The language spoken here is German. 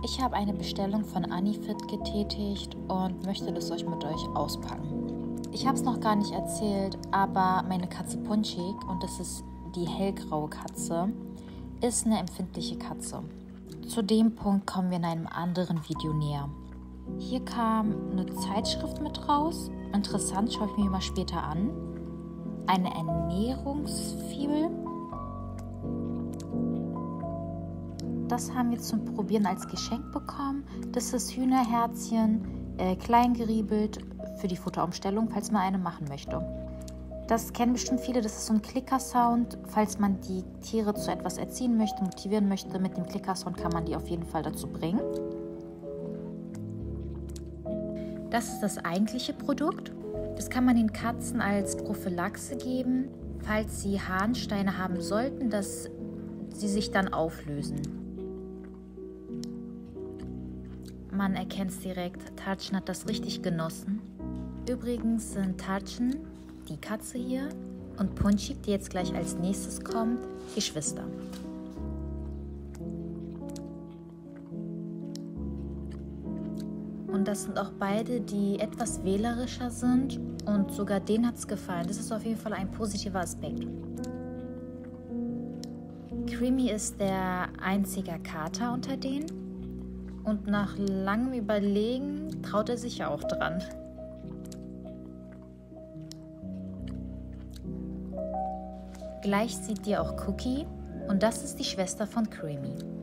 Ich habe eine Bestellung von Anifit getätigt und möchte das euch mit euch auspacken. Ich habe es noch gar nicht erzählt, aber meine Katze Punchik, und das ist die hellgraue Katze, ist eine empfindliche Katze. Zu dem Punkt kommen wir in einem anderen Video näher. Hier kam eine Zeitschrift mit raus. Interessant, schaue ich mir mal später an. Eine Ernährungsfibel. Das haben wir zum Probieren als Geschenk bekommen. Das ist Hühnerherzchen, klein geriebelt für die Futterumstellung, falls man eine machen möchte. Das kennen bestimmt viele, das ist so ein Klicker-Sound. Falls man die Tiere zu etwas erziehen möchte, motivieren möchte, mit dem Klicker-Sound kann man die auf jeden Fall dazu bringen. Das ist das eigentliche Produkt. Das kann man den Katzen als Prophylaxe geben, falls sie Harnsteine haben sollten, dass sie sich dann auflösen. Man erkennt es direkt, Tartschen hat das richtig genossen. Übrigens sind Tartschen, die Katze hier, und Punchik, die jetzt gleich als nächstes kommt, Geschwister. Und das sind auch beide, die etwas wählerischer sind, und sogar denen hat es gefallen. Das ist auf jeden Fall ein positiver Aspekt. Creamy ist der einzige Kater unter denen, und nach langem Überlegen traut er sich ja auch dran. Gleich seht ihr auch Cookie, und das ist die Schwester von Creamy.